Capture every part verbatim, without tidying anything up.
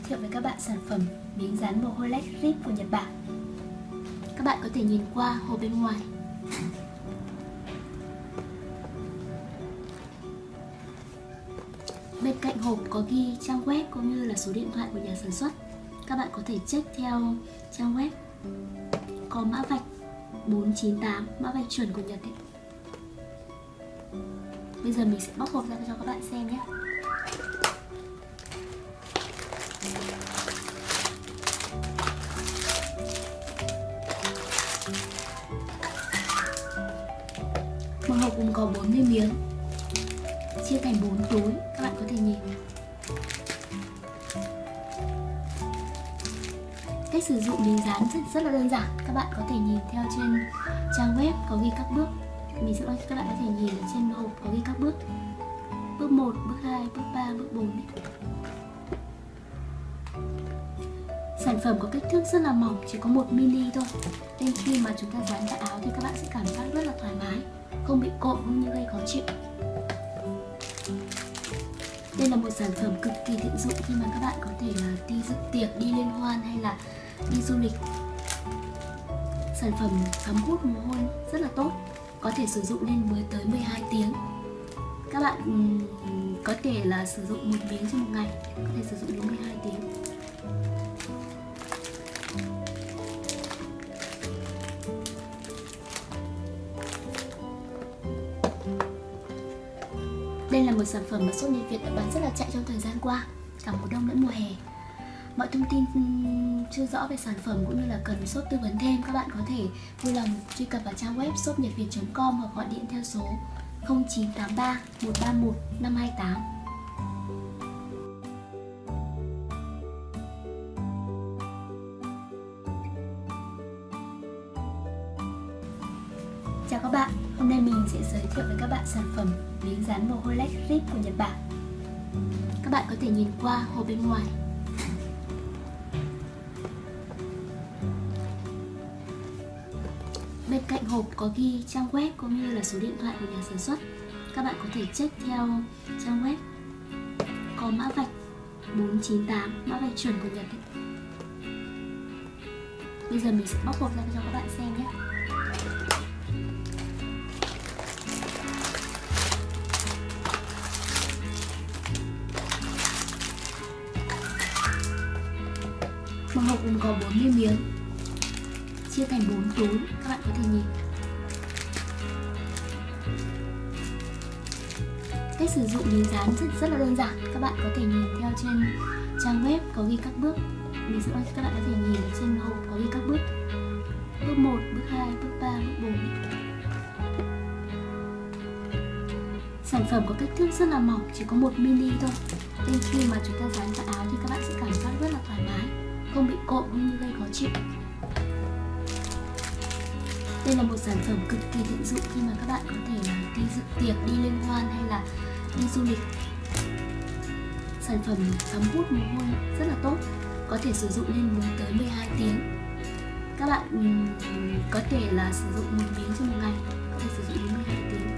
thiệu với các bạn sản phẩm miếng dán mồ hôi Lex Grip của Nhật Bản. Các bạn có thể nhìn qua hộp bên ngoài. Bên cạnh hộp có ghi trang web cũng như là số điện thoại của nhà sản xuất. Các bạn có thể check theo trang web, có mã vạch bốn chín tám, mã vạch chuẩn của Nhật ấy. Bây giờ mình sẽ bóc hộp ra cho các bạn xem nhé. Một hộp gồm có bốn mươi miếng, chia thành bốn túi, các bạn có thể nhìn. Cách sử dụng miếng dán rất, rất là đơn giản. Các bạn có thể nhìn theo trên trang web có ghi các bước. Mình sẽ nói cho các bạn có thể nhìn ở trên hộp có ghi các bước. Bước một, bước hai, bước ba, bước bốn. Sản phẩm có kích thước rất là mỏng, chỉ có một mi-li thôi. Nên khi mà chúng ta dán vào áo thì các bạn sẽ cảm giác rất là thoải mái, không bị cộm cũng như gây khó chịu. Đây là một sản phẩm cực kỳ tiện dụng khi mà các bạn có thể là đi dự tiệc, đi liên hoan hay là đi du lịch. Sản phẩm thấm hút mồ hôi rất là tốt, có thể sử dụng lên mười tới mười hai tiếng. Các bạn có thể là sử dụng một miếng trong một ngày, có thể sử dụng đến mười hai tiếng. Đây là một sản phẩm mà shop Nhật Việt đã bán rất là chạy trong thời gian qua, cả mùa đông lẫn mùa hè. Mọi thông tin chưa rõ về sản phẩm cũng như là cần shop tư vấn thêm, các bạn có thể vui lòng truy cập vào trang web shop nhật việt chấm com hoặc gọi điện theo số không chín tám ba một ba một năm hai tám. Chào các bạn, hôm nay mình sẽ giới thiệu với các bạn sản phẩm miếng dán mồ hôi Lex Grip của Nhật Bản. Các bạn có thể nhìn qua hộp bên ngoài. Bên cạnh hộp có ghi trang web cũng như là số điện thoại của nhà sản xuất. Các bạn có thể check theo trang web, có mã vạch bốn chín tám, mã vạch chuẩn của Nhật ấy. Bây giờ mình sẽ bóc hộp ra cho các bạn xem nhé. Một hộp gồm có bốn mươi miếng, chia thành bốn túi, các bạn có thể nhìn. Cách sử dụng miếng dán rất, rất là đơn giản. Các bạn có thể nhìn theo trên trang web có ghi các bước. Mình sẽ nói cho các bạn có thể nhìn ở trên hộp có ghi các bước. Bước một, bước hai, bước ba, bước bốn. Sản phẩm có kích thước rất là mỏng, chỉ có một mi-li thôi. Nên khi mà chúng ta dán vào áo thì các bạn sẽ cảm giác rất là thoải mái, không bị cộm cũng như gây khó chịu. Đây là một sản phẩm cực kỳ tiện dụng khi mà các bạn có thể là đi dự tiệc, đi liên hoan hay là đi du lịch. Sản phẩm thấm hút mồ hôi rất là tốt, có thể sử dụng lên mười tới mười hai tiếng. Các bạn có thể là sử dụng một miếng trong một ngày, có thể sử dụng đến mười hai tiếng.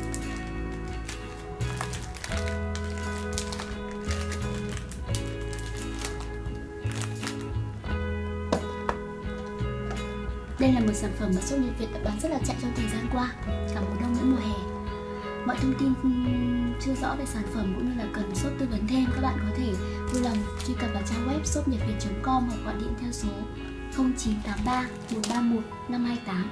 Đây là một sản phẩm mà shop Nhật Việt đã bán rất là chạy trong thời gian qua, cả mùa đông lẫn mùa hè. Mọi thông tin chưa rõ về sản phẩm cũng như là cần shop tư vấn thêm, các bạn có thể vui lòng truy cập vào trang web shop nhật việt chấm com hoặc gọi điện theo số không chín tám ba một ba một năm hai tám.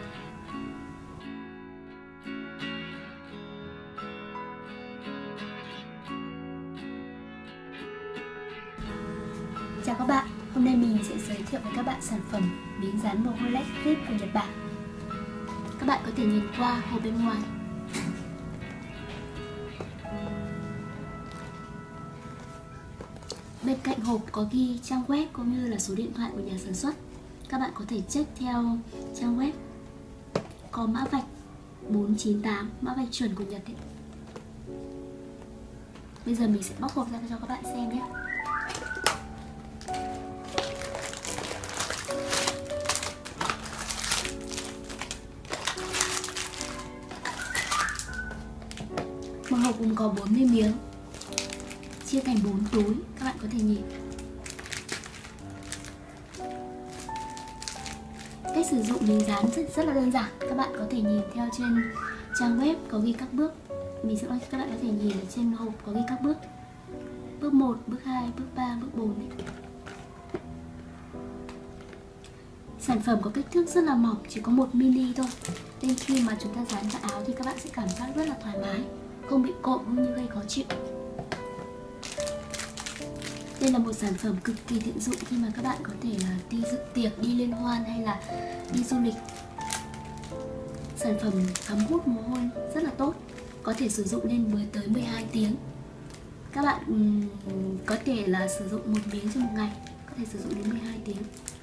Chào các bạn, hôm nay mình sẽ giới thiệu với các bạn sản phẩm miếng dán mồ hôi Lex Grip của Nhật Bản. Các bạn có thể nhìn qua hộp bên ngoài. Bên cạnh hộp có ghi trang web cũng như là số điện thoại của nhà sản xuất. Các bạn có thể check theo trang web, có mã vạch bốn chín tám, mã vạch chuẩn của Nhật ấy. Bây giờ mình sẽ bóc hộp ra cho các bạn xem nhé. Một hộp gồm có bốn mươi miếng, chia thành bốn túi, các bạn có thể nhìn. sử dụng miếng dán rất, rất là đơn giản. Các bạn có thể nhìn theo trên trang web có ghi các bước. Mình sẽ nói cho các bạn có thể nhìn ở trên hộp có ghi các bước. Bước một, bước hai, bước ba, bước bốn đấy. Sản phẩm có kích thước rất là mỏng, chỉ có một mi-li thôi. Nên khi mà chúng ta dán vào áo thì các bạn sẽ cảm giác rất là thoải mái, không bị cộm cũng như gây khó chịu. Đây là một sản phẩm cực kỳ tiện dụng khi mà các bạn có thể là đi dự tiệc, đi liên hoan hay là đi du lịch. Sản phẩm thấm hút mồ hôi rất là tốt, có thể sử dụng lên mười tới mười hai tiếng. Các bạn um, có thể là sử dụng một miếng trong một ngày, có thể sử dụng đến mười hai tiếng.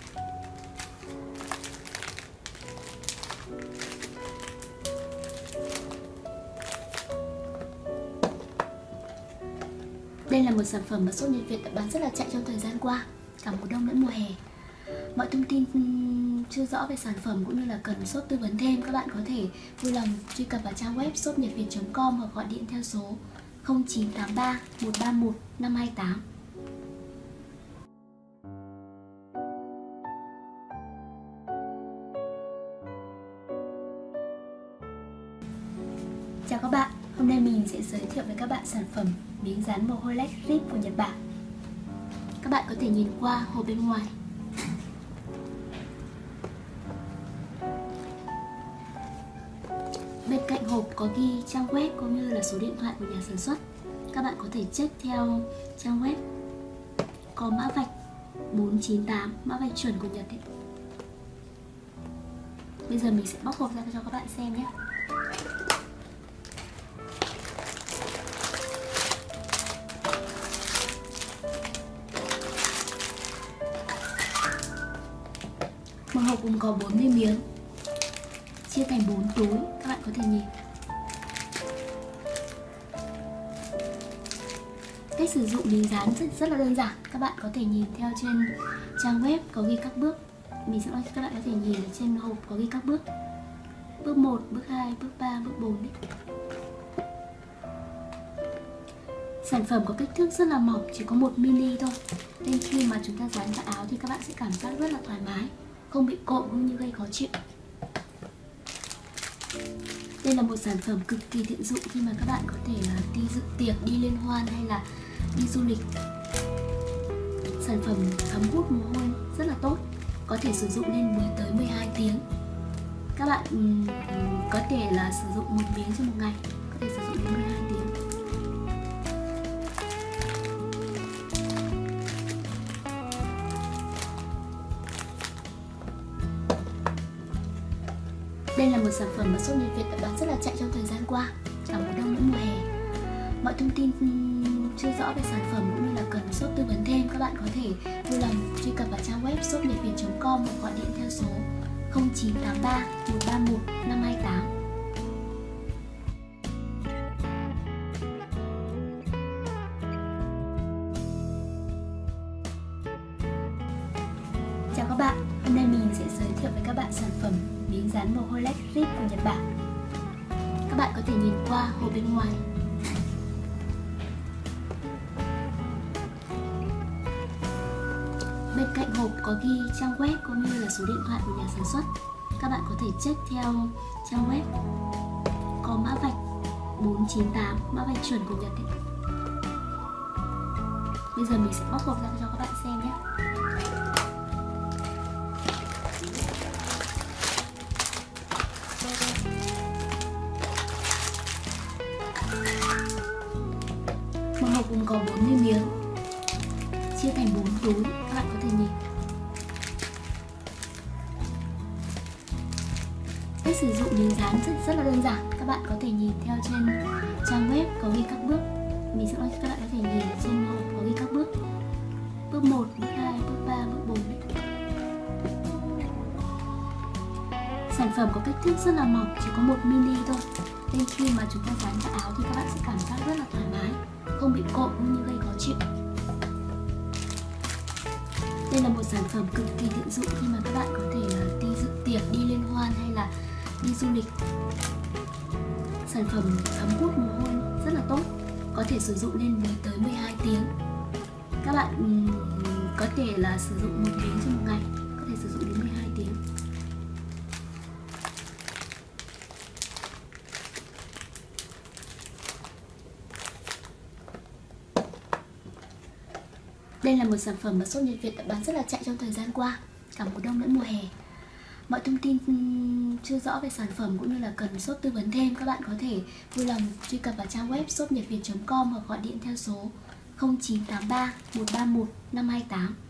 Đây là một sản phẩm mà Shop Nhật Việt đã bán rất là chạy trong thời gian qua, cả mùa đông lẫn mùa hè. Mọi thông tin chưa rõ về sản phẩm cũng như là cần shop tư vấn thêm, các bạn có thể vui lòng truy cập vào trang web shop nhật việt chấm com hoặc gọi điện theo số không chín tám ba một ba một năm hai tám. Chào các bạn, hôm nay mình sẽ giới thiệu với các bạn sản phẩm miếng dán mồ hôi Let's Rip của Nhật Bản. Các bạn có thể nhìn qua hộp bên ngoài. Bên cạnh hộp có ghi trang web cũng như là số điện thoại của nhà sản xuất. Các bạn có thể check theo trang web, có mã vạch bốn chín tám, mã vạch chuẩn của Nhật ấy. Bây giờ mình sẽ bóc hộp ra cho các bạn xem nhé. Một hộp gồm có bốn mươi miếng, chia thành bốn túi, các bạn có thể nhìn. Cách sử dụng miếng dán rất, rất là đơn giản. Các bạn có thể nhìn theo trên trang web có ghi các bước. Mình sẽ nói cho các bạn có thể nhìn ở trên hộp có ghi các bước. Bước một, bước hai, bước ba, bước bốn đấy. Sản phẩm có kích thước rất là mỏng, chỉ có một mi-li thôi. Nên khi mà chúng ta dán vào áo thì các bạn sẽ cảm giác rất là thoải mái, không bị cộm cũng như gây khó chịu. Đây là một sản phẩm cực kỳ tiện dụng khi mà các bạn có thể là đi dự tiệc, đi liên hoan hay là đi du lịch. Sản phẩm thấm hút mồ hôi rất là tốt, có thể sử dụng lên mười tới mười hai tiếng. Các bạn um, có thể là sử dụng một miếng trong một ngày, có thể sử dụng đến mười hai tiếng. Đây là một sản phẩm mà Shop Nhật Việt đã bán rất là chạy trong thời gian qua, cả mùa đông lẫn mùa hè. Mọi thông tin chưa rõ về sản phẩm cũng như là cần shop tư vấn thêm, các bạn có thể vui lòng truy cập vào trang web shop nhật việt chấm com hoặc gọi điện theo số không chín tám ba một ba một năm hai tám. Chào các bạn, hôm nay mình sẽ giới thiệu với các bạn sản phẩm miếng dán mồ hôi Let's Rip của Nhật Bản. Các bạn có thể nhìn qua hộp bên ngoài. Bên cạnh hộp có ghi trang web cũng như là số điện thoại của nhà sản xuất. Các bạn có thể check theo trang web, có mã vạch bốn chín tám, mã vạch chuẩn của Nhật ấy. Bây giờ mình sẽ bóc hộp ra cho các bạn xem nhé. Một hộp gồm có bốn mươi miếng, chia thành bốn túi, các bạn có thể nhìn. Cách sử dụng miếng dán rất, rất là đơn giản. Các bạn có thể nhìn theo trên trang web có ghi các bước. Mình sẽ nói cho các bạn có thể nhìn ở trên hộp có ghi các bước. Bước một, bước hai, bước ba, bước bốn đấy. Sản phẩm có kích thước rất là mỏng, chỉ có một mi-li thôi. Nên khi mà chúng ta dán vào áo thì các bạn sẽ cảm giác rất là thoải mái, không bị cộm cũng như gây khó chịu. Đây là một sản phẩm cực kỳ tiện dụng khi mà các bạn có thể là đi dự tiệc, đi liên hoan hay là đi du lịch. Sản phẩm thấm hút mồ hôi rất là tốt, có thể sử dụng lên mười tới mười hai tiếng. Các bạn um, có thể là sử dụng một miếng trong một ngày, có thể sử dụng đến mười hai tiếng. Đây là một sản phẩm mà shop Nhật Việt đã bán rất là chạy trong thời gian qua, cả mùa đông lẫn mùa hè. Mọi thông tin chưa rõ về sản phẩm cũng như là cần shop tư vấn thêm, các bạn có thể vui lòng truy cập vào trang web shop nhật việt chấm com hoặc gọi điện theo số không chín tám ba một ba một năm hai tám.